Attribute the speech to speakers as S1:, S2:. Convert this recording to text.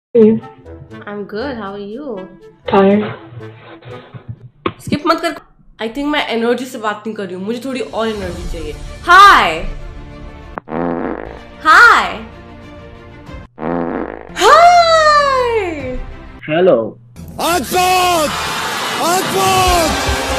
S1: you?
S2: I'm good. How are you?
S1: Tired?
S2: Skip मत कर. I think मैं energy से बात नहीं कर रही हूँ. मुझे थोड़ी और एनर्जी चाहिए. Hi. Hi. Hi.
S3: Hello.
S4: Akbar! Akbar!